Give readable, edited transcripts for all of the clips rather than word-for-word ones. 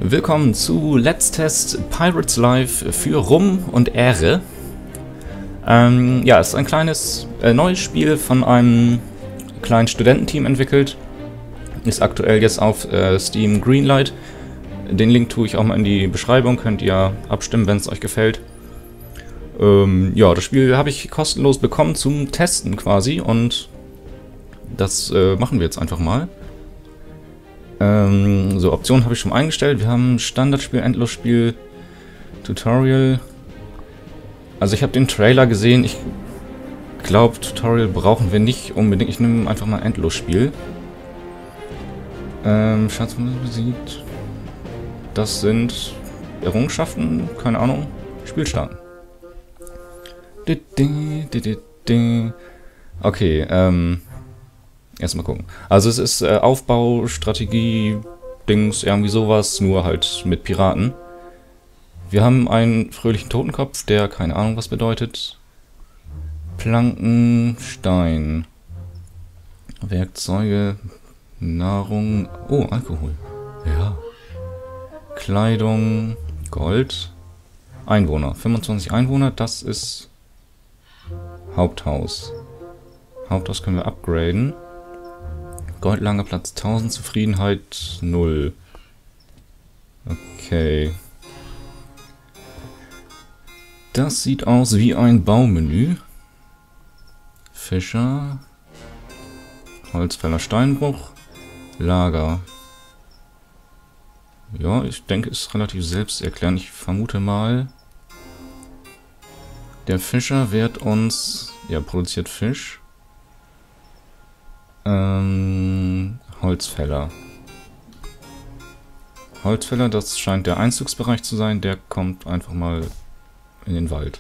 Willkommen zu Let's Test Pirates Life für Rum und Ehre. Ja, es ist ein kleines neues Spiel von einem kleinen Studententeam entwickelt. Ist aktuell jetzt auf Steam Greenlight. Den Link tue ich auch mal in die Beschreibung, könnt ihr abstimmen, wenn es euch gefällt. Ja, das Spiel habe ich kostenlos bekommen zum Testen quasi und das machen wir jetzt einfach mal. So, Optionen habe ich schon eingestellt. Wir haben Standardspiel, Endlosspiel, Tutorial. Also ich habe den Trailer gesehen. Ich glaube, Tutorial brauchen wir nicht unbedingt. Ich nehme einfach mal Endlosspiel. Schatzmodell besiegt. Das sind Errungenschaften, keine Ahnung. Spiel starten. Okay, erstmal gucken. Also es ist Aufbau, Strategie, Dings, irgendwie sowas, nur halt mit Piraten. Wir haben einen fröhlichen Totenkopf, der keine Ahnung was bedeutet. Planken, Stein. Werkzeuge, Nahrung. Oh, Alkohol. Ja. Kleidung, Gold. Einwohner, 25 Einwohner, das ist Haupthaus. Haupthaus können wir upgraden. Goldlagerplatz 1000, Zufriedenheit 0. Okay. Das sieht aus wie ein Baumenü. Fischer. Holzfäller, Steinbruch. Lager. Ja, ich denke, ist relativ selbsterklärend. Ich vermute mal, der Fischer wird uns... Ja, produziert Fisch. Holzfäller. Holzfäller, das scheint der Einzugsbereich zu sein. Der kommt einfach mal in den Wald.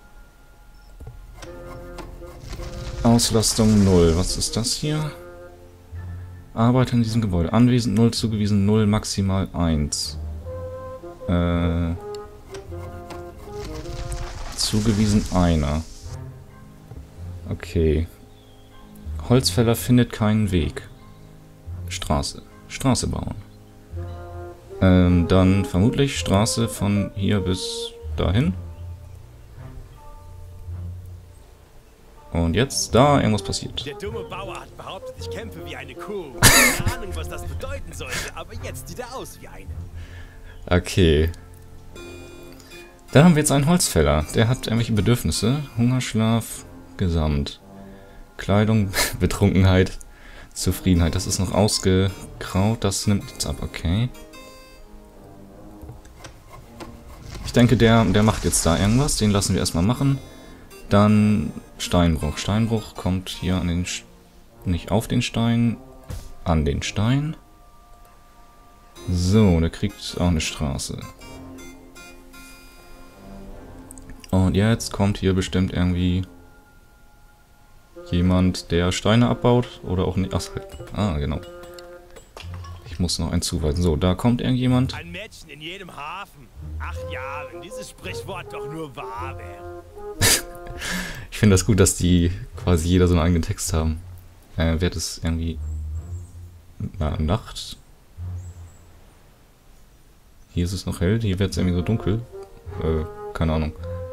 Auslastung 0. Was ist das hier? Arbeiter in diesem Gebäude. Anwesend 0, zugewiesen 0, maximal 1. Zugewiesen 1. Okay. Holzfäller findet keinen Weg. Straße. Straße bauen. Dann vermutlich Straße von hier bis dahin. Und jetzt da irgendwas passiert. Der dumme Bauer hat behauptet, ich kämpfe wie eine Kuh. Keine Ahnung, was das bedeuten sollte, aber jetzt sieht er aus wie eine. Okay. Dann haben wir jetzt einen Holzfäller. Der hat irgendwelche Bedürfnisse. Hungerschlaf, Gesamt. Kleidung, Betrunkenheit, Zufriedenheit. Das ist noch ausgegraut. Das nimmt jetzt ab, okay. Ich denke, der macht jetzt da irgendwas. Den lassen wir erstmal machen. Dann Steinbruch. Steinbruch kommt hier an den... nicht auf den Stein, an den Stein. So, der kriegt auch eine Straße. Und jetzt kommt hier bestimmt irgendwie... jemand, der Steine abbaut oder auch nicht. Ach, genau. Ich muss noch einen zuweisen. So, da kommt irgendjemand. Ein Mädchen in jedem Hafen. Ach ja, wenn dieses Sprichwort doch nur wahr wäre. Ich finde das gut, dass die quasi jeder so einen eigenen Text haben. Wird es irgendwie... Na, Nacht? Hier ist es noch hell, hier wird es irgendwie so dunkel. Keine Ahnung.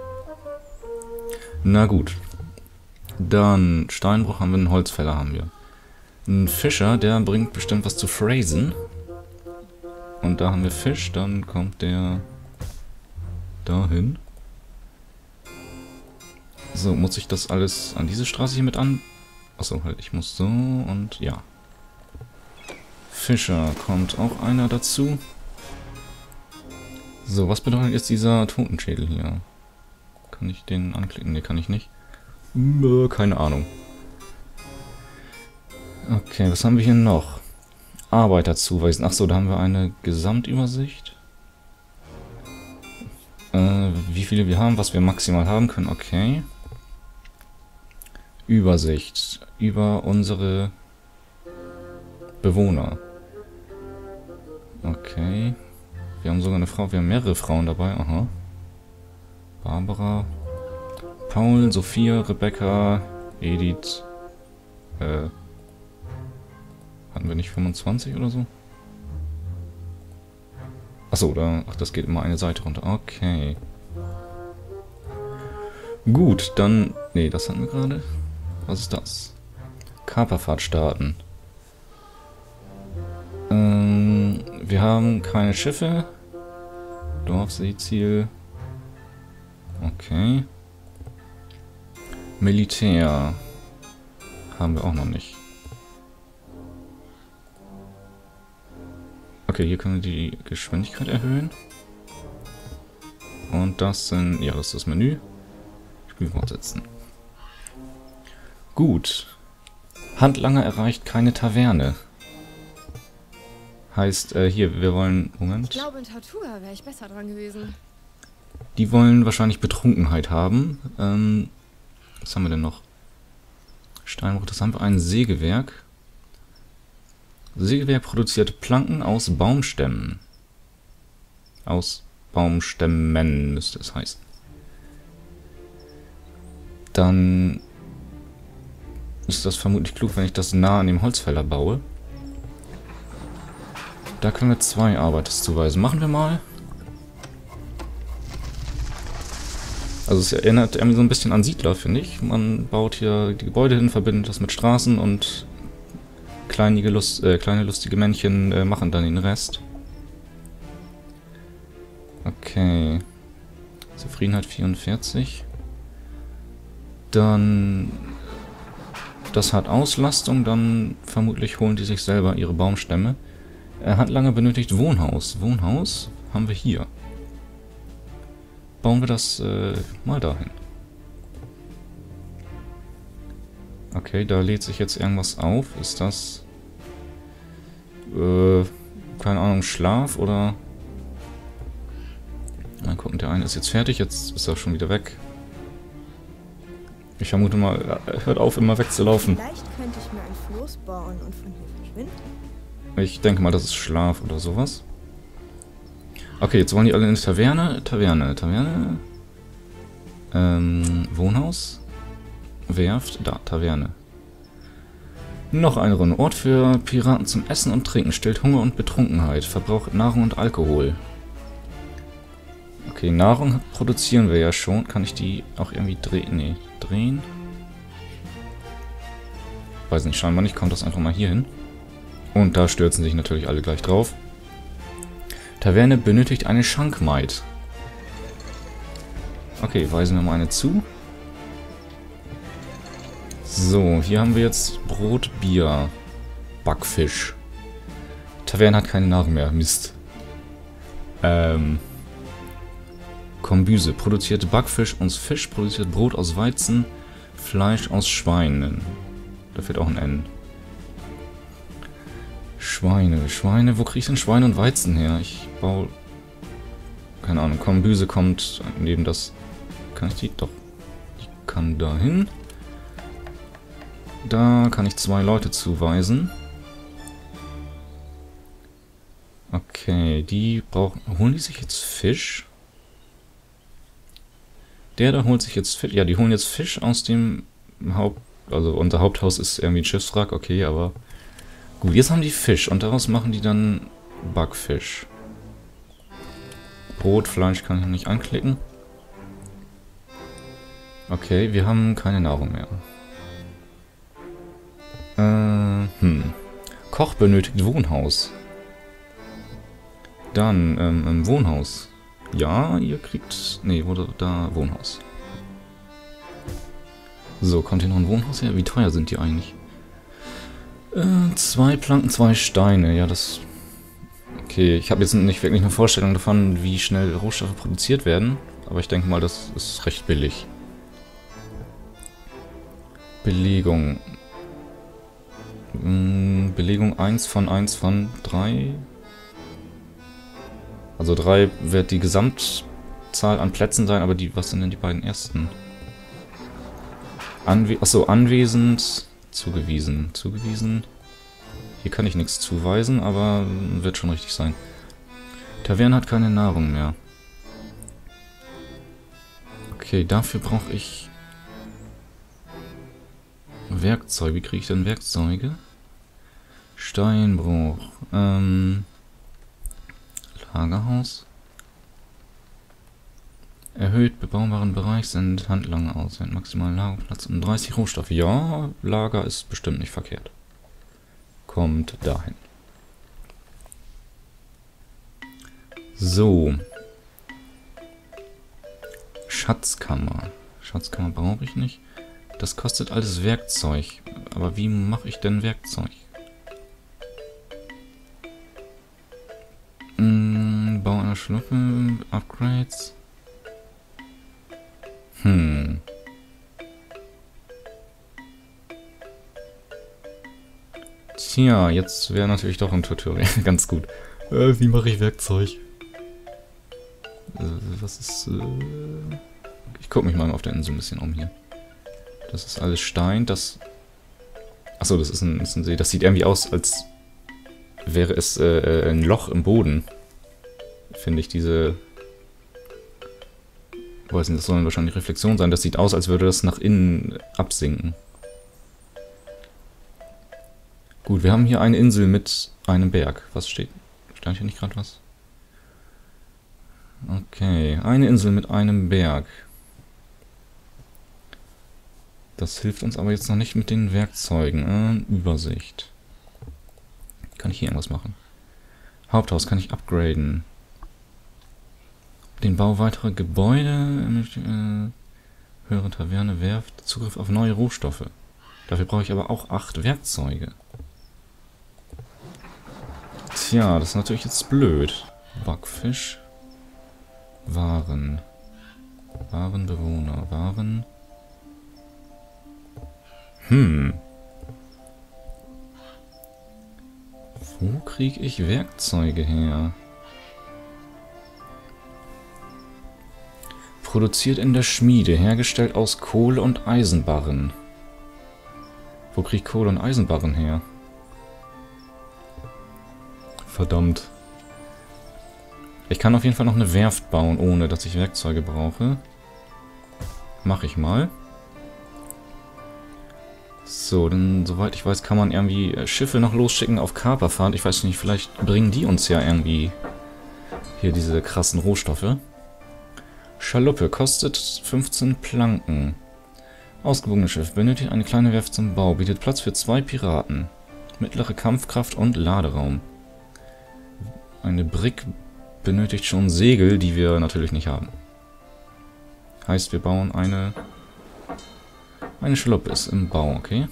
Na gut. Dann Steinbruch haben wir, einen Holzfäller haben wir. Ein Fischer, der bringt bestimmt was zu phrasen. Und da haben wir Fisch, dann kommt der dahin. So, muss ich das alles an diese Straße hier mit an... Achso, halt, ich muss so und ja. Fischer, kommt auch einer dazu. So, was bedeutet jetzt dieser Totenschädel hier? Kann ich den anklicken? Ne, kann ich nicht. Keine Ahnung. Okay, was haben wir hier noch? Arbeiter zuweisen. Achso, da haben wir eine Gesamtübersicht. Wie viele wir haben, was wir maximal haben können. Okay. Übersicht über unsere Bewohner. Okay. Wir haben sogar eine Frau. Wir haben mehrere Frauen dabei. Aha. Barbara. Paul, Sophia, Rebecca, Edith. Hatten wir nicht 25 oder so? Achso, ach, das geht immer eine Seite runter. Okay. Gut, dann... Nee, das hatten wir gerade. Was ist das? Kaperfahrt starten. Wir haben keine Schiffe. Dorfseeziel. Okay. Militär. Haben wir auch noch nicht. Okay, hier können wir die Geschwindigkeit erhöhen. Und das sind... Ja, das ist das Menü. Spiel fortsetzen. Gut. Handlanger erreicht keine Taverne. Heißt, hier, wir wollen... Moment. Ich glaube, in Tortuga wäre ich besser dran gewesen. Die wollen wahrscheinlich Betrunkenheit haben. Was haben wir denn noch? Steinbruch, das haben wir ein Sägewerk. Sägewerk produziert Planken aus Baumstämmen. Aus Baumstämmen müsste es heißen. Dann ist das vermutlich klug, wenn ich das nah an dem Holzfäller baue. Da können wir 2 Arbeiter zuweisen. Machen wir mal. Also es erinnert irgendwie so ein bisschen an Siedler, finde ich. Man baut hier die Gebäude hin, verbindet das mit Straßen und kleine lustige Männchen machen dann den Rest. Okay. Zufriedenheit 44. Dann... Das hat Auslastung, dann vermutlich holen die sich selber ihre Baumstämme. Handlanger benötigt Wohnhaus. Wohnhaus haben wir hier. Bauen wir das mal dahin. Okay, da lädt sich jetzt irgendwas auf. Ist das... keine Ahnung, Schlaf oder... Mal gucken, der eine ist jetzt fertig, jetzt ist er schon wieder weg. Ich vermute mal, hört auf, immer wegzulaufen. Vielleicht könnte ich mir ein Floß bauen und von hier verschwinden. Ich denke mal, das ist Schlaf oder sowas. Okay, jetzt wollen die alle in die Taverne. Taverne. Wohnhaus. Werft. Da, Taverne. Noch eine Runde. Ort für Piraten zum Essen und Trinken. Stillt Hunger und Betrunkenheit. Verbraucht Nahrung und Alkohol. Okay, Nahrung produzieren wir ja schon. Kann ich die auch irgendwie drehen? Nee, drehen. Weiß nicht, scheinbar nicht. Kommt das einfach mal hier hin. Und da stürzen sich natürlich alle gleich drauf. Taverne benötigt eine Schankmaid. Okay, weisen wir mal eine zu. So, hier haben wir jetzt Brot, Bier, Backfisch. Taverne hat keine Nahrung mehr. Mist. Kombüse produziert Backfisch aus Fisch, produziert Brot aus Weizen, Fleisch aus Schweinen. Da fehlt auch ein N. Schweine. Wo kriege ich denn Schweine und Weizen her? Ich baue... Keine Ahnung. Kombüse kommt neben das... Kann ich die? Doch. Ich kann da hin. Da kann ich 2 Leute zuweisen. Okay, die brauchen... Holen die sich jetzt Fisch? Der da holt sich jetzt Fisch. Ja, die holen jetzt Fisch aus dem Haupt... Also unser Haupthaus ist irgendwie ein Schiffswrack, okay, aber... Gut, jetzt haben die Fisch und daraus machen die dann Backfisch. Brot, Fleisch kann ich noch nicht anklicken. Okay, wir haben keine Nahrung mehr. Koch benötigt Wohnhaus. Dann, Wohnhaus. Ja, ihr kriegt... Nee, wurde da Wohnhaus. So, kommt hier noch ein Wohnhaus her? Wie teuer sind die eigentlich? 2 Planken, 2 Steine. Ja, das... Okay, ich habe jetzt nicht wirklich eine Vorstellung davon, wie schnell Rohstoffe produziert werden. Aber ich denke mal, das ist recht billig. Belegung. Belegung 1 von 3. Also 3 wird die Gesamtzahl an Plätzen sein, aber die... Was sind denn die beiden ersten? Achso, anwesend... Zugewiesen. Hier kann ich nichts zuweisen, aber wird schon richtig sein. Taverne hat keine Nahrung mehr. Okay, dafür brauche ich Werkzeuge. Wie kriege ich denn Werkzeuge? Steinbruch. Lagerhaus. Erhöht bebaumbaren Bereich sind Handlanger aus. Maximalen Lagerplatz um 30 Rohstoffe. Ja, Lager ist bestimmt nicht verkehrt. Kommt dahin. So. Schatzkammer. Schatzkammer brauche ich nicht. Das kostet alles Werkzeug. Aber wie mache ich denn Werkzeug? Bau einer Schluppe. Upgrades. Tja, jetzt wäre natürlich doch ein Tutorial ganz gut. Wie mache ich Werkzeug? Was ist... Ich gucke mich mal auf der Insel ein bisschen um hier. Das ist alles Stein, das... Achso, das ist ein See. Das sieht irgendwie aus, als wäre es ein Loch im Boden. Finde ich diese... Ich weiß nicht, das sollen wahrscheinlich Reflexionen sein. Das sieht aus, als würde das nach innen absinken. Gut, wir haben hier eine Insel mit einem Berg. Was steht? Stand hier nicht gerade was? Okay, eine Insel mit einem Berg. Das hilft uns aber jetzt noch nicht mit den Werkzeugen. Übersicht. Kann ich hier irgendwas machen? Haupthaus kann ich upgraden. Den Bau weiterer Gebäude, höhere Taverne, Werft, Zugriff auf neue Rohstoffe. Dafür brauche ich aber auch 8 Werkzeuge. Tja, das ist natürlich jetzt blöd. Backfisch. Waren. Warenbewohner. Waren. Wo kriege ich Werkzeuge her? Produziert in der Schmiede, hergestellt aus Kohle und Eisenbarren. Wo kriege ich Kohle und Eisenbarren her? Verdammt. Ich kann auf jeden Fall noch eine Werft bauen, ohne dass ich Werkzeuge brauche. Mache ich mal. So, denn soweit ich weiß, kann man irgendwie Schiffe noch losschicken auf Kaperfahrt. Ich weiß nicht, vielleicht bringen die uns ja irgendwie hier diese krassen Rohstoffe. Schaluppe kostet 15 Planken. Ausgewogenes Schiff benötigt eine kleine Werft zum Bau, bietet Platz für 2 Piraten. Mittlere Kampfkraft und Laderaum. Eine Brick benötigt schon Segel, die wir natürlich nicht haben. Heißt, wir bauen eine Schaluppe ist im Bau, okay.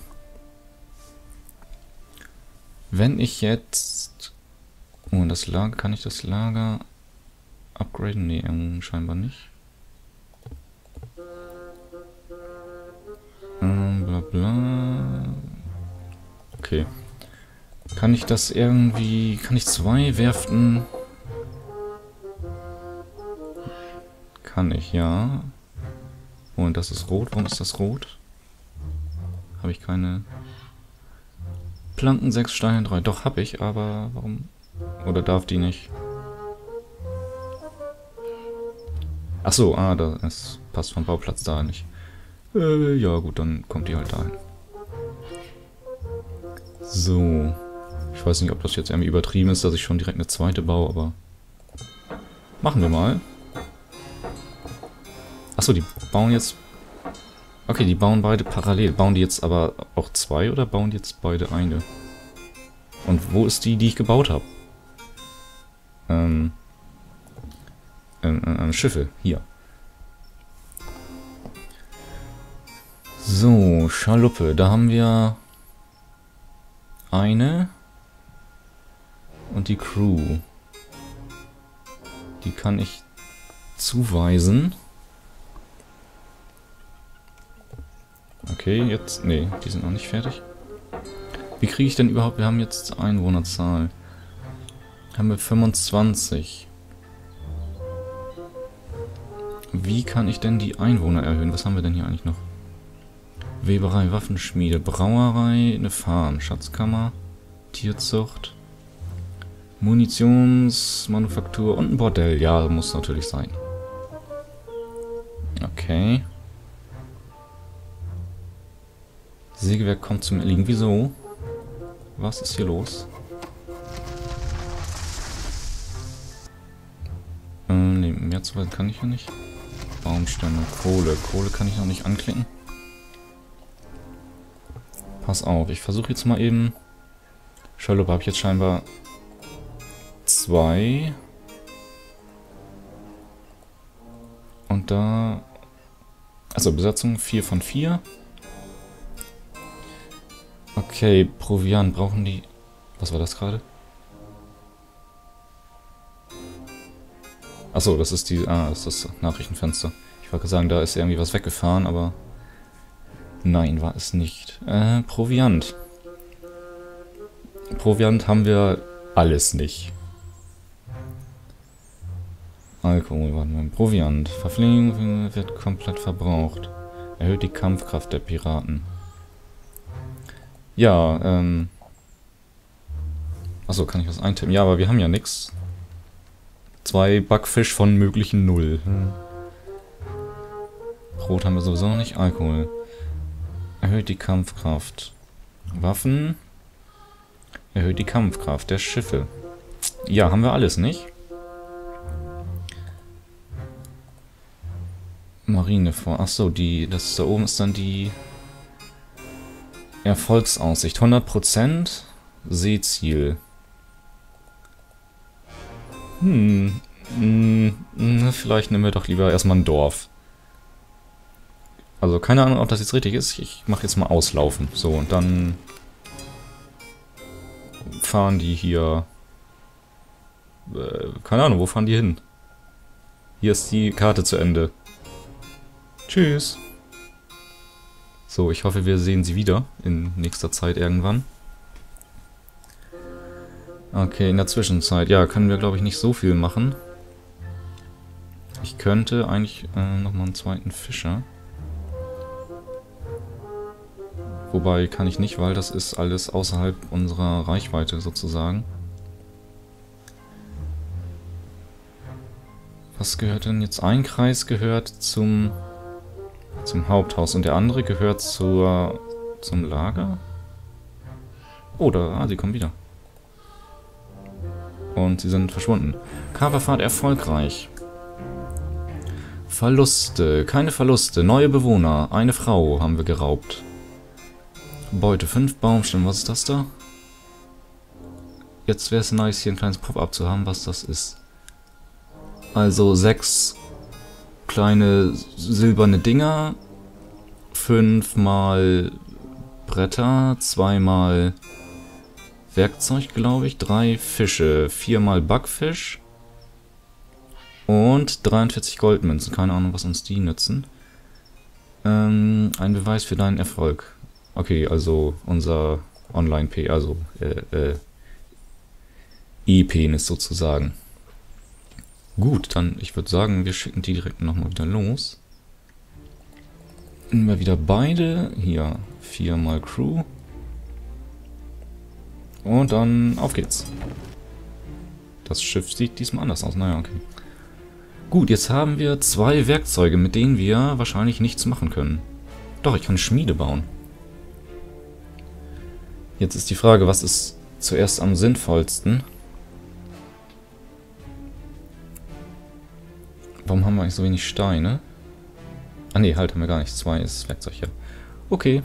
Wenn ich jetzt... Oh, das Lager... Kann ich das Lager upgraden? Nee, scheinbar nicht. Bla bla. Okay. Kann ich das irgendwie... Kann ich 2 Werften... Kann ich, ja. Und das ist rot. Warum ist das rot? Habe ich keine... Planken 6, Steine 3. Doch, habe ich, aber warum... Oder darf die nicht? Ach so, das passt vom Bauplatz da nicht. Ja gut, dann kommt die halt dahin. So. Ich weiß nicht, ob das jetzt irgendwie übertrieben ist, dass ich schon direkt eine zweite baue, aber... Machen wir mal. Achso, die bauen jetzt... Okay, die bauen beide parallel. Bauen die jetzt aber auch 2 oder bauen die jetzt beide eine? Und wo ist die ich gebaut habe? Schiffe. Hier. So, Schaluppe. Da haben wir eine. Und die Crew. Die kann ich zuweisen. Okay, jetzt... Nee, die sind noch nicht fertig. Wie kriege ich denn überhaupt... Wir haben jetzt Einwohnerzahl. Haben wir 25. Wie kann ich denn die Einwohner erhöhen? Was haben wir denn hier eigentlich noch? Weberei, Waffenschmiede, Brauerei, eine Farm, Schatzkammer, Tierzucht, Munitionsmanufaktur und ein Bordell. Ja, muss natürlich sein. Okay. Sägewerk kommt zum Erliegen. Wieso? Was ist hier los? Weit so weit kann ich ja nicht. Baumstämme, Kohle. Kohle kann ich noch nicht anklicken. Pass auf, ich versuche jetzt mal eben... Schaluppe habe ich jetzt scheinbar 2. Und da... Also Besatzung 4 von 4. Okay, Proviant brauchen die... Was war das gerade? Achso, das ist die... Ah, das ist das Nachrichtenfenster. Ich wollte sagen, da ist irgendwie was weggefahren, aber... Nein, war es nicht. Proviant. Proviant haben wir alles nicht. Alkohol, warte mal. Proviant. Verpflegung wird komplett verbraucht. Erhöht die Kampfkraft der Piraten. Ja, Achso, kann ich was eintippen? Ja, aber wir haben ja nichts. 2 Backfisch von möglichen 0. Brot haben wir sowieso noch nicht. Alkohol. Erhöht die Kampfkraft. Waffen. Erhöht die Kampfkraft der Schiffe. Ja, haben wir alles nicht. Marine vor. Achso, das da oben ist dann die Erfolgsaussicht. 100% Seeziel. Vielleicht nehmen wir doch lieber erstmal ein Dorf. Also keine Ahnung, ob das jetzt richtig ist. Ich mache jetzt mal auslaufen. So, und dann fahren die hier... keine Ahnung, wo fahren die hin? Hier ist die Karte zu Ende. Tschüss. So, ich hoffe, wir sehen sie wieder in nächster Zeit irgendwann. Okay, in der Zwischenzeit, ja, können wir, glaube ich, nicht so viel machen. Ich könnte eigentlich nochmal einen zweiten Fischer. Wobei, kann ich nicht, weil das ist alles außerhalb unserer Reichweite sozusagen. Was gehört denn jetzt? Ein Kreis gehört zum Haupthaus und der andere gehört zum Lager? Oh, sie kommen wieder. Und sie sind verschwunden. Kaperfahrt erfolgreich. Verluste. Keine Verluste. Neue Bewohner. Eine Frau haben wir geraubt. Beute 5 Baumstämme. Was ist das da? Jetzt wäre es nice, hier ein kleines Pop-up zu haben, was das ist. Also 6 kleine silberne Dinger. 5 mal Bretter. 2 mal Werkzeug, glaube ich. 3 Fische. 4 mal Backfisch. Und 43 Goldmünzen. Keine Ahnung, was uns die nützen. Ein Beweis für deinen Erfolg. Okay, also unser Online-P, also E-Penis sozusagen. Gut, dann, ich würde sagen, wir schicken die direkt nochmal wieder los. Nehmen wir wieder beide. Hier, 4 mal Crew. Und dann auf geht's. Das Schiff sieht diesmal anders aus. Naja, okay. Gut, jetzt haben wir 2 Werkzeuge, mit denen wir wahrscheinlich nichts machen können. Doch, ich kann eine Schmiede bauen. Jetzt ist die Frage, was ist zuerst am sinnvollsten? Warum haben wir eigentlich so wenig Steine? Ah ne, halt, haben wir gar nicht. 2 ist Werkzeug, ja. Okay.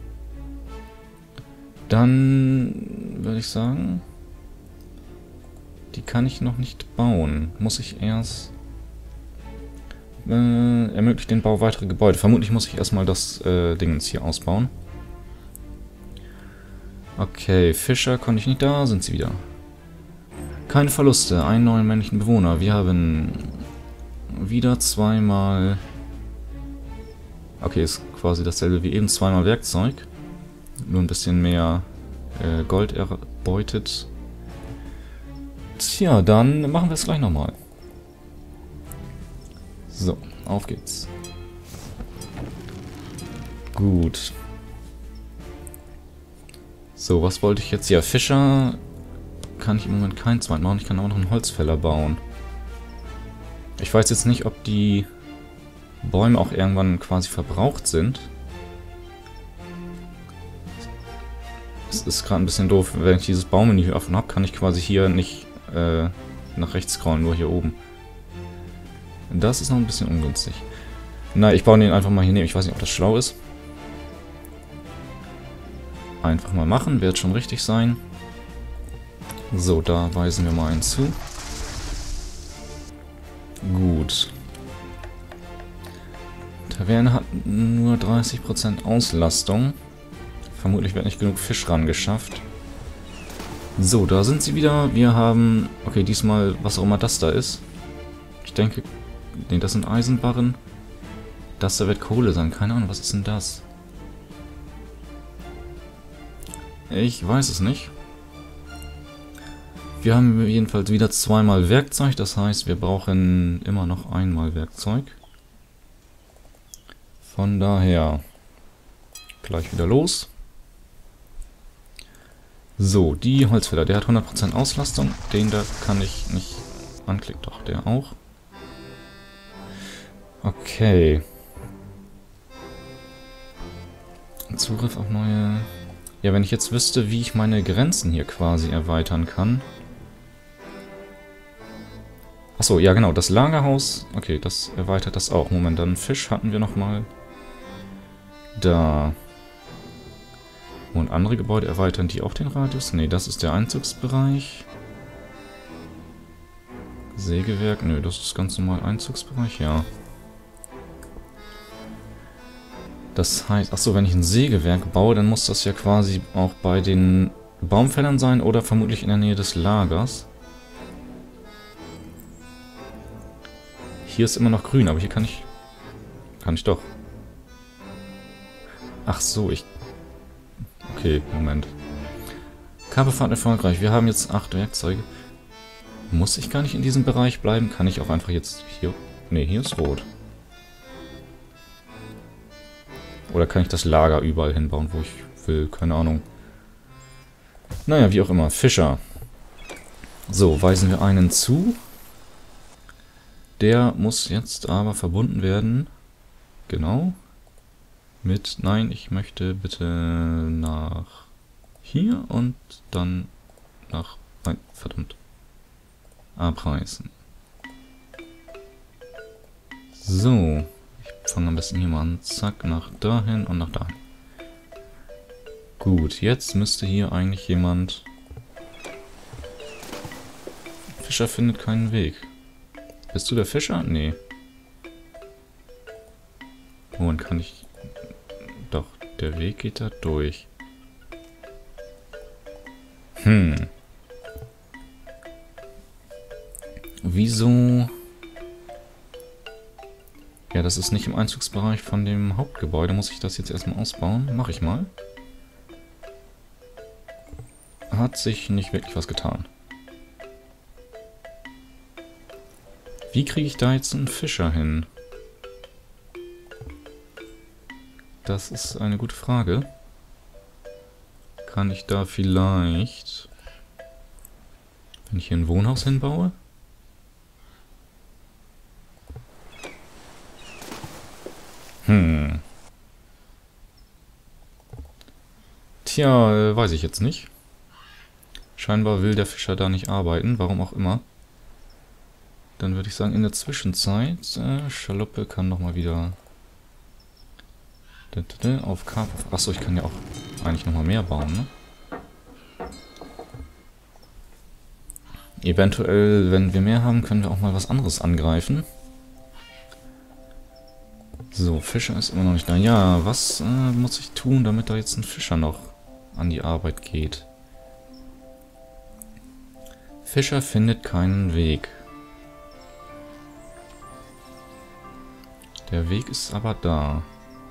Dann würde ich sagen, die kann ich noch nicht bauen. Muss ich erst... ermöglicht den Bau weiterer Gebäude. Vermutlich muss ich erstmal das Dingens hier ausbauen. Okay, Fischer konnte ich nicht. Da sind sie wieder. Keine Verluste. Einen neuen männlichen Bewohner. Wir haben wieder 2 mal... Okay, ist quasi dasselbe wie eben. 2 mal Werkzeug. Nur ein bisschen mehr Gold erbeutet. Tja, dann machen wir es gleich nochmal. So, auf geht's. Gut. So, was wollte ich jetzt? Ja, Fischer kann ich im Moment keinen zweiten bauen. Ich kann auch noch einen Holzfäller bauen. Ich weiß jetzt nicht, ob die Bäume auch irgendwann quasi verbraucht sind. Es ist gerade ein bisschen doof. Wenn ich dieses Baummenü hier offen habe, kann ich quasi hier nicht nach rechts scrollen, nur hier oben. Das ist noch ein bisschen ungünstig. Na, ich baue den einfach mal hier neben. Ich weiß nicht, ob das schlau ist. Einfach mal machen, wird schon richtig sein. So, da weisen wir mal einen zu. Gut. Taverne hat nur 30% Auslastung. Vermutlich wird nicht genug Fisch ran geschafft. So, da sind sie wieder. Wir haben... Okay, diesmal, was auch immer das da ist. Ich denke... Ne, das sind Eisenbarren. Das da wird Kohle sein. Keine Ahnung, was ist denn das? Ich weiß es nicht. Wir haben jedenfalls wieder zweimal Werkzeug. Das heißt, wir brauchen immer noch einmal Werkzeug. Von daher... Gleich wieder los. So, die Holzfäller. Der hat 100% Auslastung. Den da kann ich nicht anklicken. Doch, der auch. Okay. Zugriff auf neue... Ja, wenn ich jetzt wüsste, wie ich meine Grenzen hier quasi erweitern kann. Achso, ja genau, das Lagerhaus. Okay, das erweitert das auch. Moment, dann Fisch hatten wir nochmal. Da. Und andere Gebäude erweitern die auch den Radius? Ne, das ist der Einzugsbereich. Sägewerk, nö, das ist ganz normal Einzugsbereich, ja. Das heißt, achso, wenn ich ein Sägewerk baue, dann muss das ja quasi auch bei den Baumfällern sein oder vermutlich in der Nähe des Lagers. Hier ist immer noch grün, aber hier kann ich... Kann ich doch. Ach so, ich... Okay, Moment. Kaperfahrt erfolgreich. Wir haben jetzt 8 Werkzeuge. Muss ich gar nicht in diesem Bereich bleiben? Kann ich auch einfach jetzt hier... Ne, hier ist rot. Oder kann ich das Lager überall hinbauen, wo ich will? Keine Ahnung. Naja, wie auch immer. Fischer. So, weisen wir einen zu. Der muss jetzt aber verbunden werden. Genau. Mit, nein, ich möchte bitte nach hier und dann nach, nein, verdammt. Abreißen. So. Ich fange am besten hier mal an. Zack, nach dahin und nach dahin. Gut, jetzt müsste hier eigentlich jemand... Fischer findet keinen Weg. Bist du der Fischer? Nee. Moment, kann ich... Doch, der Weg geht da durch. Wieso... Ja, das ist nicht im Einzugsbereich von dem Hauptgebäude. Muss ich das jetzt erstmal ausbauen? Mach ich mal. Hat sich nicht wirklich was getan. Wie kriege ich da jetzt einen Fischer hin? Das ist eine gute Frage. Kann ich da vielleicht... Wenn ich hier ein Wohnhaus hinbaue? Tja, weiß ich jetzt nicht. Scheinbar will der Fischer da nicht arbeiten, warum auch immer. Dann würde ich sagen, in der Zwischenzeit, Schaluppe kann nochmal wieder auf Karpfen. Achso, ich kann ja auch eigentlich nochmal mehr bauen, ne? Eventuell, wenn wir mehr haben, können wir auch mal was anderes angreifen. So, Fischer ist immer noch nicht da. Ja, was muss ich tun, damit da jetzt ein Fischer noch an die Arbeit geht? Fischer findet keinen Weg. Der Weg ist aber da.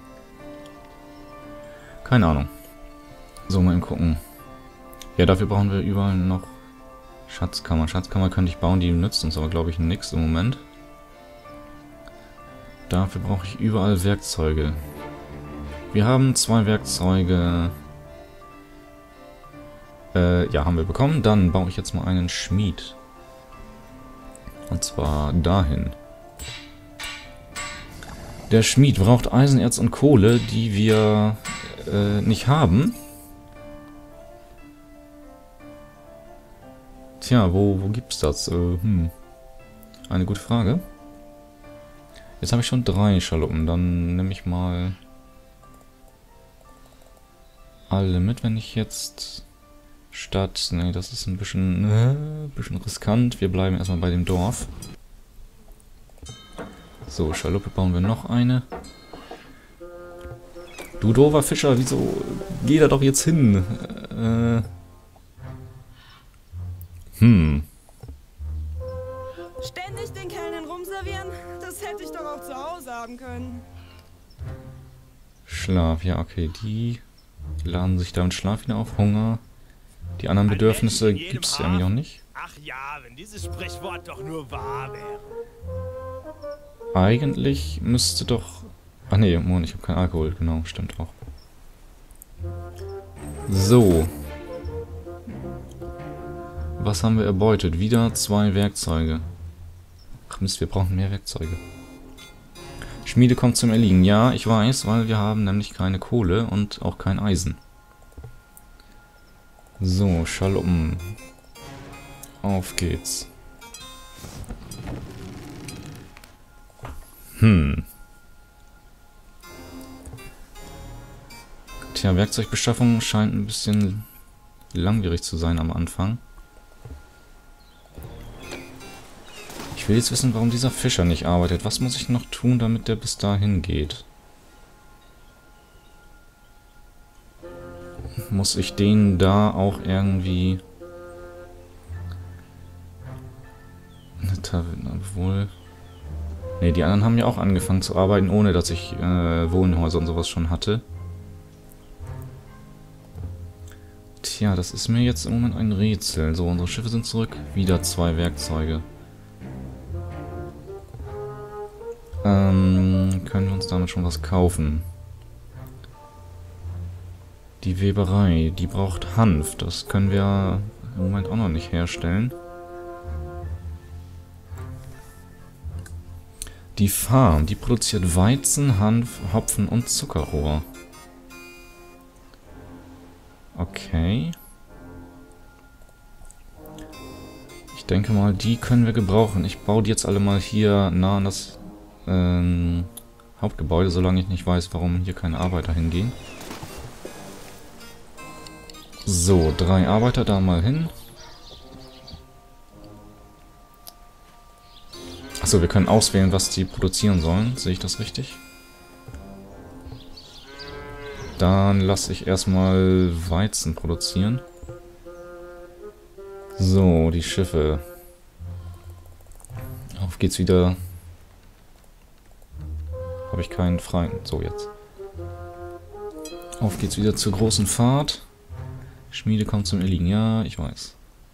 Keine Ahnung. So, mal eben gucken. Ja, dafür brauchen wir überall noch Schatzkammer. Schatzkammer könnte ich bauen, die nützt uns aber, glaube ich, nichts im Moment. Dafür brauche ich überall Werkzeuge. Wir haben 2 Werkzeuge. Ja, haben wir bekommen. Dann baue ich jetzt mal einen Schmied. Und zwar dahin. Der Schmied braucht Eisenerz und Kohle, die wir nicht haben. Tja, wo gibt's das? Eine gute Frage. Jetzt habe ich schon 3 Schaluppen. Dann nehme ich mal alle mit, wenn ich jetzt statt... Ne, das ist ein bisschen riskant. Wir bleiben erstmal bei dem Dorf. So, Schaluppe bauen wir noch eine. Du doofer Fischer, wieso geht er doch jetzt hin? Ständig den Kellnern rumservieren? Das hätte ich doch auch zu Hause haben können. Schlaf, ja, okay. Die laden sich damit Schlaf wieder auf. Hunger. Die anderen Bedürfnisse gibt es ja noch nicht. Ach ja, wenn dieses Sprichwort doch nur wahr wäre. Eigentlich müsste doch... Ach nee, Moment, ich habe keinen Alkohol. Genau, stimmt auch. So. Was haben wir erbeutet? Wieder 2 Werkzeuge. Ach Mist, wir brauchen mehr Werkzeuge. Schmiede kommt zum Erliegen. Ja, ich weiß, weil wir haben nämlich keine Kohle und auch kein Eisen. So, Schaluppen. Auf geht's. Tja, Werkzeugbeschaffung scheint ein bisschen langwierig zu sein am Anfang. Ich will jetzt wissen, warum dieser Fischer nicht arbeitet. Was muss ich noch tun, damit der bis dahin geht? Muss ich den da auch irgendwie... Obwohl... Ne, die anderen haben ja auch angefangen zu arbeiten, ohne dass ich Wohnhäuser und sowas schon hatte. Tja, das ist mir jetzt im Moment ein Rätsel. So, unsere Schiffe sind zurück. Wieder 2 Werkzeuge. Können wir uns damit schon was kaufen? Die Weberei, die braucht Hanf. Das können wir im Moment auch noch nicht herstellen. Die Farm, die produziert Weizen, Hanf, Hopfen und Zuckerrohr. Okay. Ich denke mal, die können wir gebrauchen. Ich baue die jetzt alle mal hier nah an das Hauptgebäude, solange ich nicht weiß, warum hier keine Arbeiter hingehen. So, 3 Arbeiter da mal hin. Achso, wir können auswählen, was die produzieren sollen. Sehe ich das richtig? Dann lasse ich erstmal Weizen produzieren. So, die Schiffe. Auf geht's wieder. Habe ich keinen freien... So, jetzt. Auf geht's wieder zur großen Fahrt. Schmiede kommt zum Erliegen. Ja, ich weiß.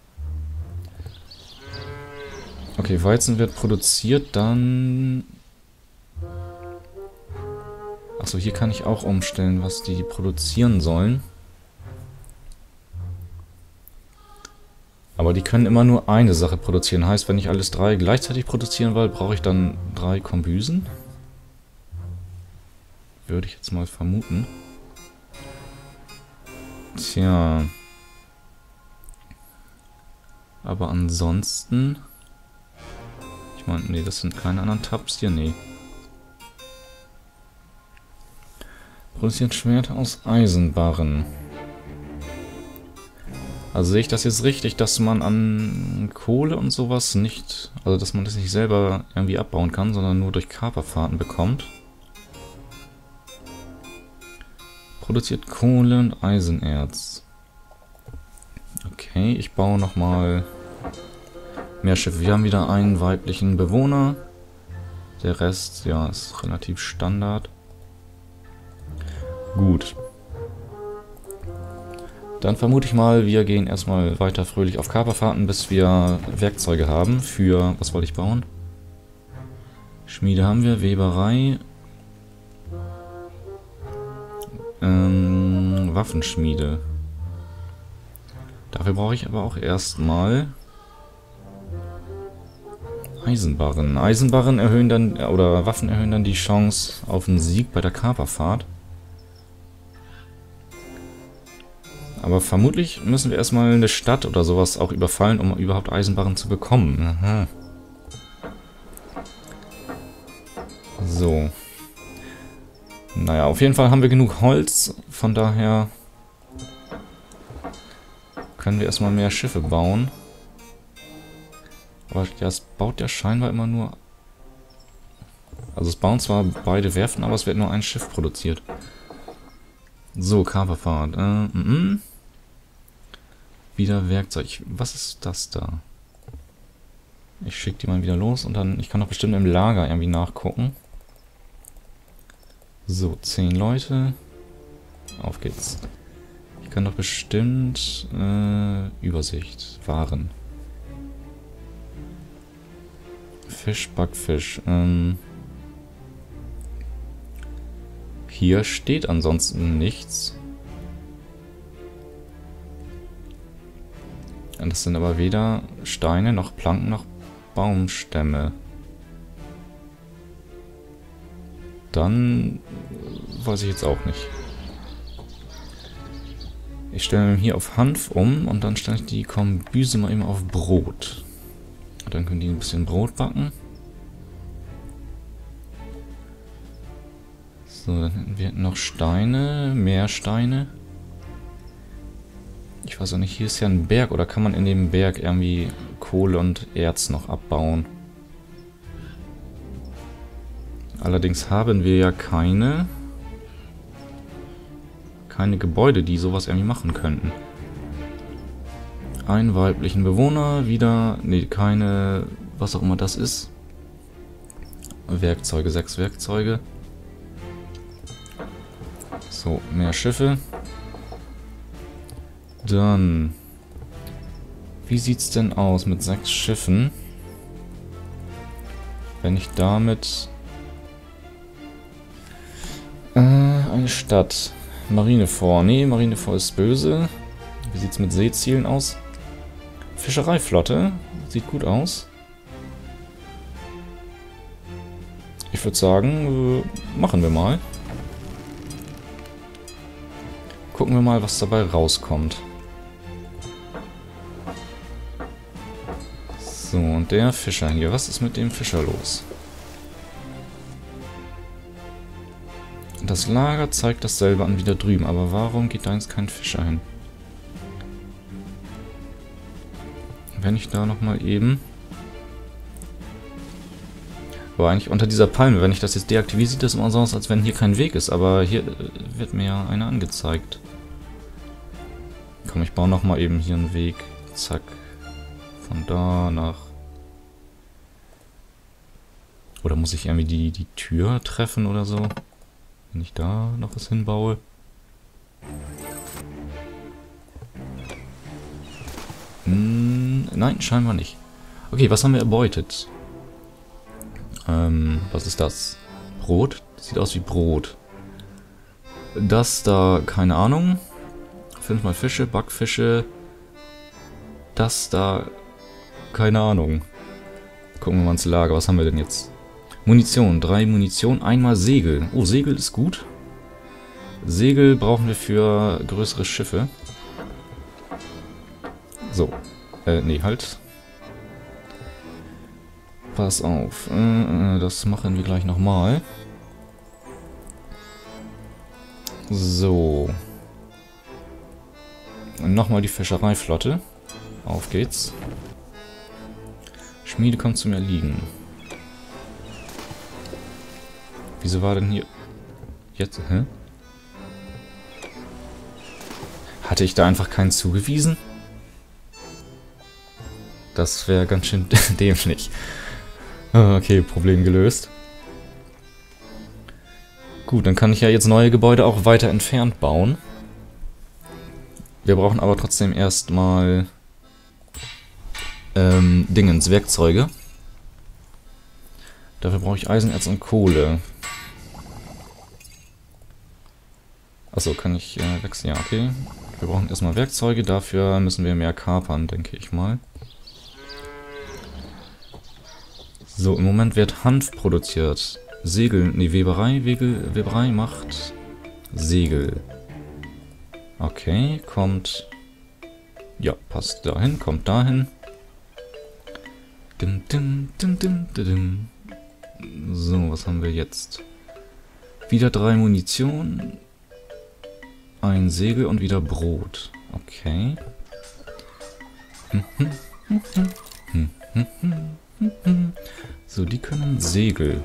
Okay, Weizen wird produziert, dann... Achso, hier kann ich auch umstellen, was die produzieren sollen. Aber die können immer nur eine Sache produzieren. Heißt, wenn ich alles 3 gleichzeitig produzieren will, brauche ich dann 3 Kombüsen? Würde ich jetzt mal vermuten. Tja. Aber ansonsten... Ich meine, nee, das sind keine anderen Tabs hier, nee. Produziert Schwerter aus Eisenbarren. Also sehe ich das jetzt richtig, dass man an Kohle und sowas nicht... Also dass man das nicht selber irgendwie abbauen kann, sondern nur durch Kaperfahrten bekommt. Produziert Kohle und Eisenerz. Okay, ich baue nochmal mehr Schiffe. Wir haben wieder einen weiblichen Bewohner. Der Rest, ja, ist relativ Standard. Gut. Dann vermute ich mal, wir gehen erstmal weiter fröhlich auf Kaperfahrten, bis wir Werkzeuge haben für... Was wollte ich bauen? Schmiede haben wir, Weberei. Waffenschmiede. Dafür brauche ich aber auch erstmal Eisenbarren. Eisenbarren erhöhen dann, oder Waffen erhöhen dann die Chance auf einen Sieg bei der Kaperfahrt. Aber vermutlich müssen wir erstmal eine Stadt oder sowas auch überfallen, um überhaupt Eisenbarren zu bekommen. Aha. So. Naja, auf jeden Fall haben wir genug Holz. Von daher können wir erstmal mehr Schiffe bauen. Aber ja, es baut ja scheinbar immer nur... Also es bauen zwar beide Werften, aber es wird nur ein Schiff produziert. So, Kaperfahrt. Wieder Werkzeug. Was ist das da? Ich schicke die mal wieder los und dann... Ich kann doch bestimmt im Lager irgendwie nachgucken. So, 10 Leute. Auf geht's. Ich kann doch bestimmt... Übersicht. Waren. Fisch, Backfisch. Hier steht ansonsten nichts. Und das sind aber weder Steine, noch Planken, noch Baumstämme. Dann weiß ich jetzt auch nicht. Ich stelle hier auf Hanf um und dann stelle ich die Kombüse mal eben auf Brot. Dann können die ein bisschen Brot backen. So, dann hätten wir noch Steine, mehr Steine. Ich weiß auch nicht, hier ist ja ein Berg, oder kann man in dem Berg irgendwie Kohle und Erz noch abbauen? Allerdings haben wir ja keine Gebäude, die sowas irgendwie machen könnten. Einen weiblichen Bewohner, wieder, nee, keine, was auch immer das ist. Werkzeuge, 6 Werkzeuge. So, mehr Schiffe. Dann, wie sieht's denn aus mit 6 Schiffen? Wenn ich damit eine Stadt. Marinefort. Nee, Marinefort ist böse. Wie sieht's mit Seezielen aus? Fischereiflotte. Sieht gut aus. Ich würde sagen, machen wir mal. Gucken wir mal, was dabei rauskommt. So, und der Fischer hier. Was ist mit dem Fischer los? Das Lager zeigt dasselbe an wie da drüben. Aber warum geht da jetzt kein Fischer hin? Wenn ich da nochmal eben... Aber eigentlich unter dieser Palme, wenn ich das jetzt deaktiviere, sieht das immer so aus, als wenn hier kein Weg ist. Aber hier wird mir ja einer angezeigt. Komm, ich baue nochmal eben hier einen Weg. Zack. Von da nach... Oder muss ich irgendwie die Tür treffen oder so? Wenn ich da noch was hinbaue. Nein, scheinbar nicht. Okay, was haben wir erbeutet? Was ist das? Brot? Das sieht aus wie Brot. Das da, keine Ahnung. 5 mal Fische, Backfische. Das da, keine Ahnung. Gucken wir mal ins Lager. Was haben wir denn jetzt? Munition, 3 Munition, einmal Segel. Oh, Segel ist gut. Segel brauchen wir für größere Schiffe. So. Nee, halt. Pass auf. Das machen wir gleich nochmal. So. Und nochmal die Fischereiflotte. Auf geht's. Schmiede kommt zu mir liegen. Wieso war denn hier... Jetzt, hä? Hatte ich da einfach keinen zugewiesen? Das wäre ganz schön dämlich. Okay, Problem gelöst. Gut, dann kann ich ja jetzt neue Gebäude auch weiter entfernt bauen. Wir brauchen aber trotzdem erstmal Dingens, Werkzeuge. Dafür brauche ich Eisenerz und Kohle. Achso, kann ich wechseln? Ja, okay. Wir brauchen erstmal Werkzeuge, dafür müssen wir mehr kapern, denke ich mal. So, im Moment wird Hanf produziert. Segel, nee, Weberei macht Segel. Okay, kommt... Ja, passt dahin, kommt dahin. So, was haben wir jetzt? Wieder 3 Munition. Ein Segel und wieder Brot. Okay. So, die können Segel.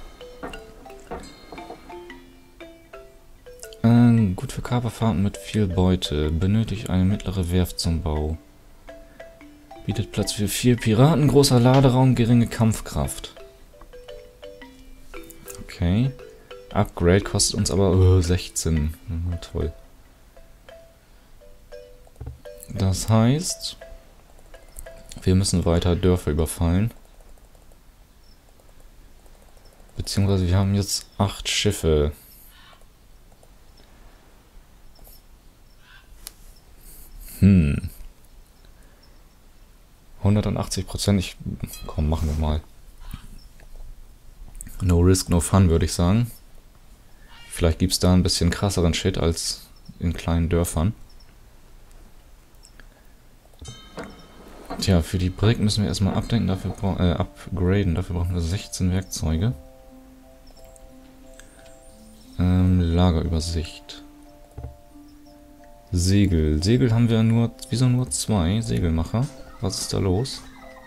Gut für Kaperfahrten mit viel Beute. Benötigt eine mittlere Werft zum Bau. Bietet Platz für 4 Piraten, großer Laderaum, geringe Kampfkraft. Okay. Upgrade kostet uns aber 16. Toll. Das heißt, wir müssen weiter Dörfer überfallen. Beziehungsweise wir haben jetzt 8 Schiffe. Hm. 180%. Komm, machen wir mal. No risk, no fun, würde ich sagen. Vielleicht gibt es da ein bisschen krasseren Shit als in kleinen Dörfern. Tja, für die Brick müssen wir erstmal upgraden. Dafür brauchen wir 16 Werkzeuge. Lagerübersicht. Segel. Segel haben wir nur... Wieso nur 2 Segelmacher? Was ist da los?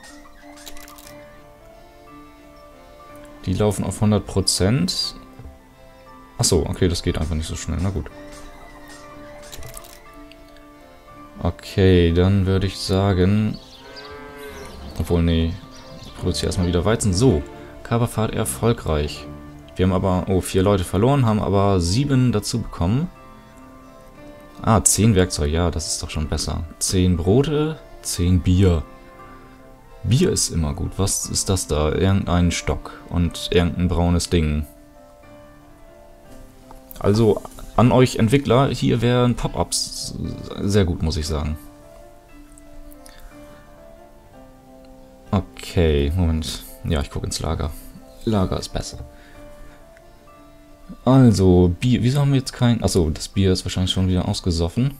Die laufen auf 100%. Achso, okay, das geht einfach nicht so schnell. Na gut. Okay, dann würde ich sagen... Obwohl, nee. Ich produziere erstmal wieder Weizen. So, Kaperfahrt erfolgreich. Wir haben aber... Oh, 4 Leute verloren, haben aber 7 dazu bekommen. 10 Werkzeuge. Ja, das ist doch schon besser. 10 Brote, 10 Bier. Bier ist immer gut. Was ist das da? Irgendein Stock und irgendein braunes Ding. Also, an euch Entwickler, hier wären Pop-Ups sehr gut, muss ich sagen. Okay, Moment. Ja, ich gucke ins Lager. Lager ist besser. Also, Bier. Wieso haben wir jetzt kein... Achso, das Bier ist wahrscheinlich schon wieder ausgesoffen.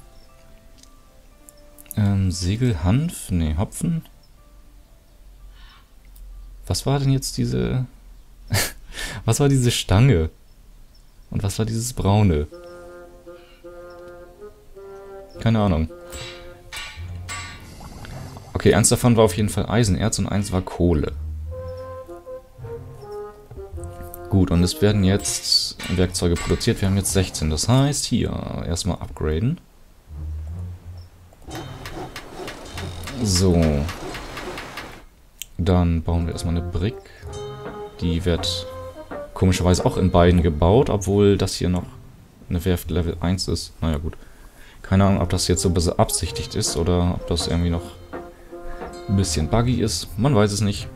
Segel, Hanf? Ne, Hopfen. Was war denn jetzt diese... Was war diese Stange? Und was war dieses Braune? Keine Ahnung. Okay, eins davon war auf jeden Fall Eisenerz und eins war Kohle. Gut, und es werden jetzt Werkzeuge produziert. Wir haben jetzt 16. Das heißt, hier erstmal upgraden. So. Dann bauen wir erstmal eine Brick. Die wird komischerweise auch in beiden gebaut, obwohl das hier noch eine Werft Level 1 ist. Naja, gut. Keine Ahnung, ob das jetzt so beabsichtigt ist oder ob das irgendwie noch ein bisschen buggy ist. Man weiß es nicht.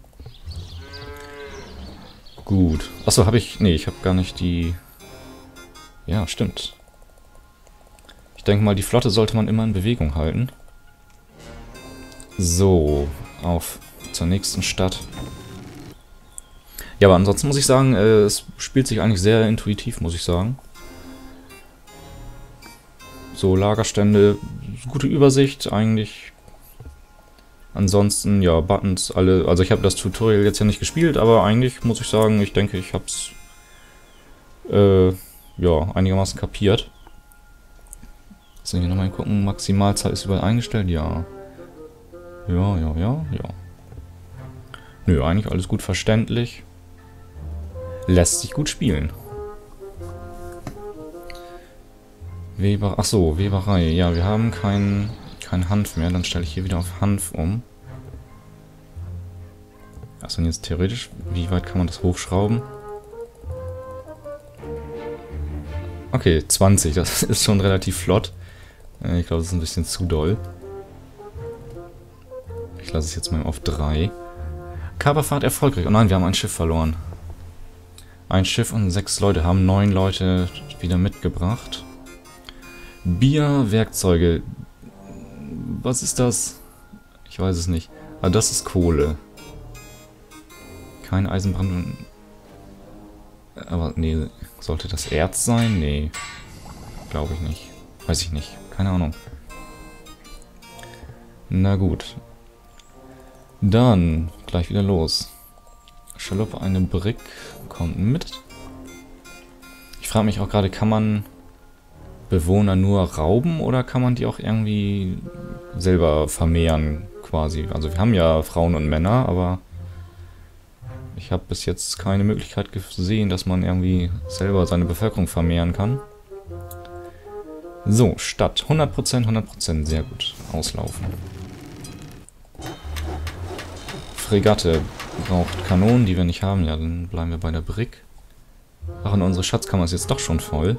Gut. Achso, habe ich... Nee, ich habe gar nicht die... Ja, stimmt. Ich denke mal, die Flotte sollte man immer in Bewegung halten. So, auf zur nächsten Stadt. Ja, aber ansonsten muss ich sagen, es spielt sich eigentlich sehr intuitiv, muss ich sagen. So, Lagerstände, gute Übersicht eigentlich. Ansonsten, ja, Buttons, alle... Also ich habe das Tutorial jetzt ja nicht gespielt, aber eigentlich muss ich sagen, ich denke, ich habe es ja, einigermaßen kapiert. So, hier nochmal gucken, Maximalzahl ist überall eingestellt, ja. Ja. Nö, eigentlich alles gut verständlich. Lässt sich gut spielen. Achso, Weberei. Ja, wir haben kein Hanf mehr. Dann stelle ich hier wieder auf Hanf um. Achso, und jetzt theoretisch, wie weit kann man das hochschrauben? Okay, 20. Das ist schon relativ flott. Ich glaube, das ist ein bisschen zu doll. Ich lasse es jetzt mal auf 3. Kaperfahrt erfolgreich. Oh nein, wir haben ein Schiff verloren. Ein Schiff und 6 Leute haben 9 Leute wieder mitgebracht. Bier, Werkzeuge. Was ist das? Ich weiß es nicht. Ah, das ist Kohle. Kein Eisenbrand. Aber nee, sollte das Erz sein? Nee. Glaube ich nicht. Weiß ich nicht. Keine Ahnung. Na gut. Dann gleich wieder los. Schaluppe, eine Brick kommt mit. Ich frage mich auch gerade, kann man Bewohner nur rauben oder kann man die auch irgendwie selber vermehren quasi? Also wir haben ja Frauen und Männer, aber ich habe bis jetzt keine Möglichkeit gesehen, dass man irgendwie selber seine Bevölkerung vermehren kann. So, Stadt. 100%, 100%. Sehr gut. Auslaufen. Fregatte braucht Kanonen, die wir nicht haben. Ja, dann bleiben wir bei der Brick. Ach, und unsere Schatzkammer ist jetzt doch schon voll.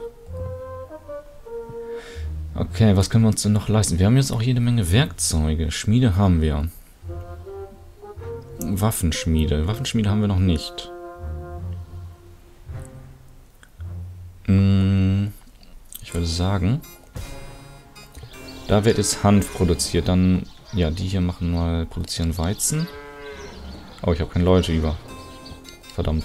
Okay, was können wir uns denn noch leisten? Wir haben jetzt auch jede Menge Werkzeuge. Schmiede haben wir. Waffenschmiede. Waffenschmiede haben wir noch nicht. Ich würde sagen, da wird jetzt Hanf produziert. Dann, ja, die hier produzieren Weizen. Oh, ich habe keine Leute über. Verdammt.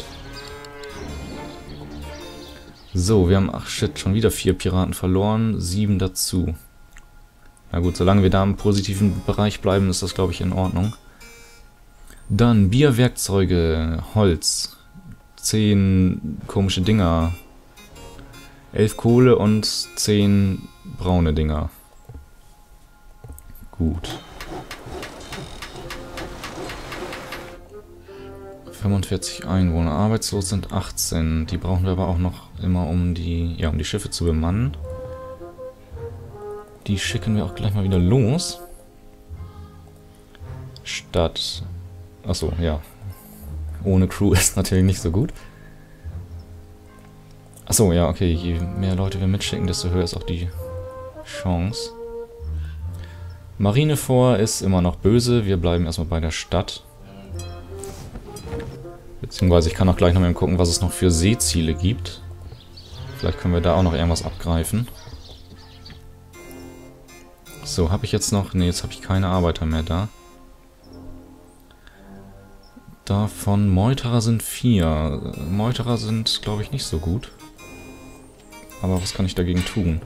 So, wir haben, ach shit, schon wieder 4 Piraten verloren, 7 dazu. Na gut, solange wir da im positiven Bereich bleiben, ist das, glaube ich, in Ordnung. Dann Bierwerkzeuge, Holz, 10 komische Dinger, 11 Kohle und 10 braune Dinger. Gut. 45 Einwohner, arbeitslos sind 18. Die brauchen wir aber auch noch immer, um die Schiffe zu bemannen. Die schicken wir auch gleich mal wieder los. Stadt. Achso, ja. Ohne Crew ist natürlich nicht so gut. Achso, ja, okay. Je mehr Leute wir mitschicken, desto höher ist auch die Chance. Marinefort ist immer noch böse. Wir bleiben erstmal bei der Stadt. Beziehungsweise ich kann auch gleich noch mal gucken, was es noch für Seeziele gibt. Vielleicht können wir da auch noch irgendwas abgreifen. So, habe ich jetzt noch... Ne, jetzt habe ich keine Arbeiter mehr da. Davon Meuterer sind 4. Meuterer sind, glaube ich, nicht so gut. Aber was kann ich dagegen tun?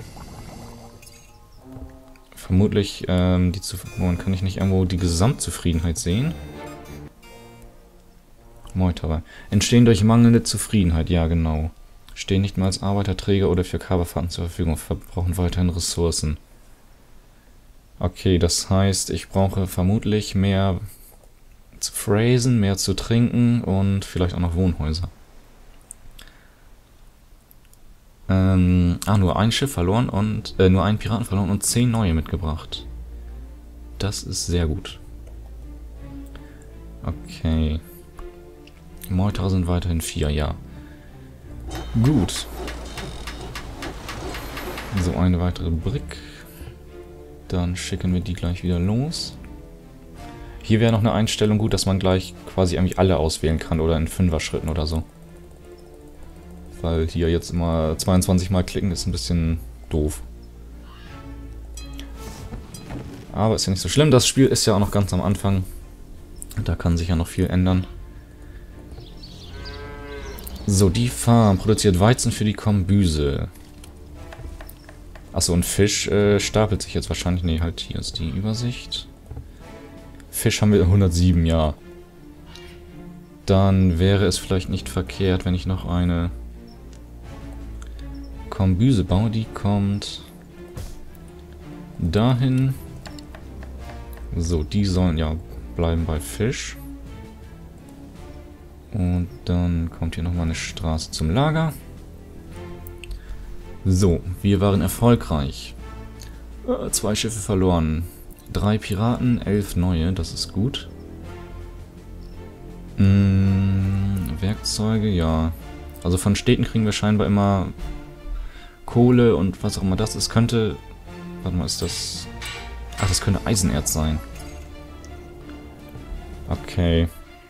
Vermutlich, kann ich nicht irgendwo die Gesamtzufriedenheit sehen? Meuterer. Entstehen durch mangelnde Zufriedenheit, ja genau. Stehen nicht mehr als Arbeiterträger oder für Kaperfahrten zur Verfügung, verbrauchen weiterhin Ressourcen. Okay, das heißt, ich brauche vermutlich mehr zu phrasen, mehr zu trinken und vielleicht auch noch Wohnhäuser. Nur ein Schiff verloren und nur einen Piraten verloren und 10 neue mitgebracht. Das ist sehr gut. Okay. Meuterer sind weiterhin 4, ja. Gut. So, eine weitere Brick. Dann schicken wir die gleich wieder los. Hier wäre noch eine Einstellung gut, dass man gleich quasi eigentlich alle auswählen kann oder in 5er-Schritten oder so. Weil hier jetzt immer 22 Mal klicken ist ein bisschen doof. Aber ist ja nicht so schlimm. Das Spiel ist ja auch noch ganz am Anfang. Da kann sich ja noch viel ändern. So, die Farm produziert Weizen für die Kombüse. Achso, und Fisch stapelt sich jetzt wahrscheinlich... Ne, halt, hier ist die Übersicht. Fisch haben wir 107, ja. Dann wäre es vielleicht nicht verkehrt, wenn ich noch eine Kombüse baue. Die kommt dahin. So, die sollen ja bleiben bei Fisch. Und dann kommt hier nochmal eine Straße zum Lager. So, wir waren erfolgreich. 2 Schiffe verloren. 3 Piraten, 11 neue, das ist gut. Werkzeuge, ja. Also von Städten kriegen wir scheinbar immer Kohle und was auch immer das ist. Könnte... Warte mal, ist das... Ach, das könnte Eisenerz sein. Okay.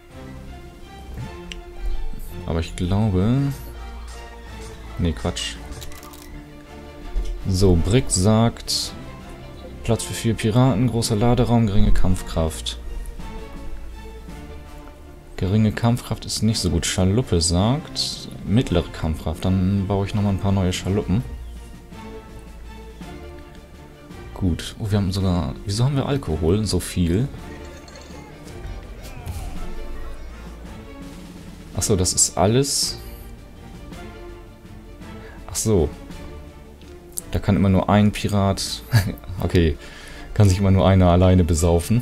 Aber ich glaube... Nee, Quatsch. So, Brick sagt... Platz für 4 Piraten, großer Laderaum, geringe Kampfkraft. Geringe Kampfkraft ist nicht so gut. Schaluppe sagt... Mittlere Kampfkraft. Dann baue ich nochmal ein paar neue Schaluppen. Gut. Oh, wir haben sogar... Wieso haben wir Alkohol? So viel. Achso, das ist alles. Achso. Da kann immer nur ein Pirat... Okay, kann sich immer nur einer alleine besaufen.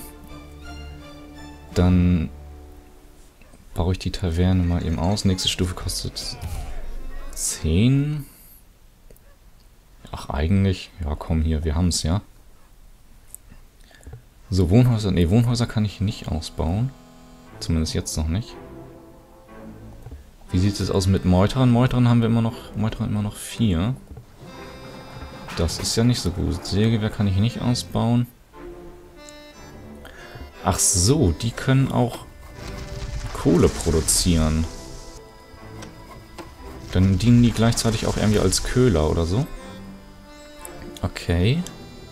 Dann baue ich die Taverne mal eben aus. Nächste Stufe kostet 10. Ach, eigentlich... Ja, komm hier, wir haben es ja. So, Wohnhäuser... Ne, Wohnhäuser kann ich nicht ausbauen. Zumindest jetzt noch nicht. Wie sieht es aus mit Meuterern? Meuterern haben wir immer noch 4. Das ist ja nicht so gut. Sägewehr kann ich nicht ausbauen. Ach so, die können auch Kohle produzieren. Dann dienen die gleichzeitig auch irgendwie als Köhler oder so. Okay.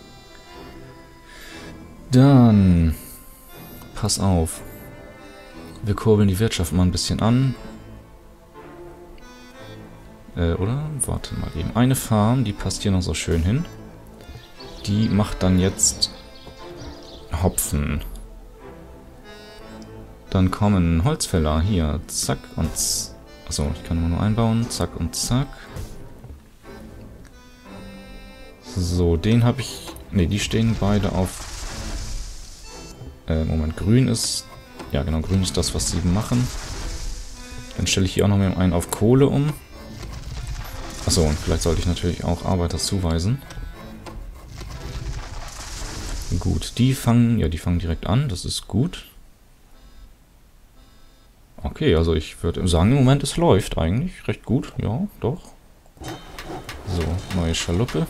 Dann... Pass auf. Wir kurbeln die Wirtschaft mal ein bisschen an. Oder? Warte mal eben. Eine Farm, die passt hier noch so schön hin. Die macht dann jetzt Hopfen. Dann kommen Holzfäller. Hier, zack und... Achso, ich kann nur einbauen. Zack und zack. So, den habe ich... Ne, die stehen beide auf... Moment, grün ist... Ja, genau, grün ist das, was sie machen. Dann stelle ich hier auch noch mal einen auf Kohle um. Achso, und vielleicht sollte ich natürlich auch Arbeiter zuweisen. Gut, die fangen direkt an, das ist gut. Okay, also ich würde sagen, im Moment es läuft eigentlich recht gut. Ja, doch. So, neue Schaluppe.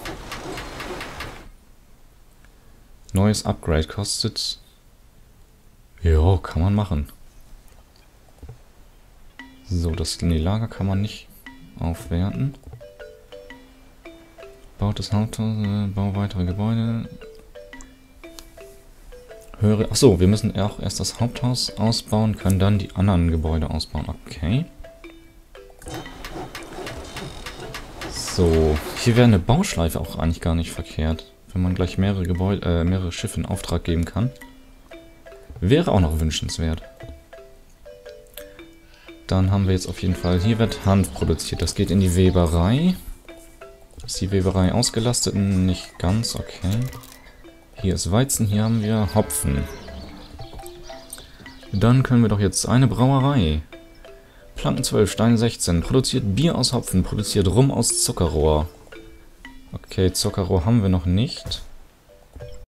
Neues Upgrade kostet... Ja, kann man machen. So, das Lager kann man nicht aufwerten. Baut das Haupthaus, bau weitere Gebäude. Achso, wir müssen auch erst das Haupthaus ausbauen, können dann die anderen Gebäude ausbauen. Okay. So, hier wäre eine Bauschleife auch eigentlich gar nicht verkehrt. Wenn man gleich mehrere Schiffe in Auftrag geben kann. Wäre auch noch wünschenswert. Dann haben wir jetzt auf jeden Fall... Hier wird Hanf produziert. Das geht in die Weberei. Ist die Weberei ausgelastet? Nicht ganz, okay. Hier ist Weizen, hier haben wir Hopfen. Dann können wir doch jetzt eine Brauerei. Planken 12, Stein 16. Produziert Bier aus Hopfen, produziert Rum aus Zuckerrohr. Okay, Zuckerrohr haben wir noch nicht.